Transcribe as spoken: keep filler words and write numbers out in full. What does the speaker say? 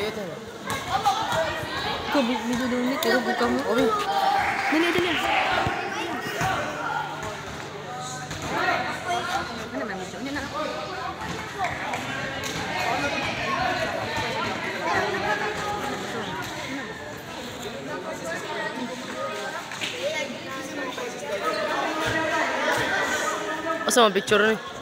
ito. Ikaw, video daw ni. Pero buka mo. Obi. Dali, dali. Ano naman video? Ano na? Asa mga picture ni?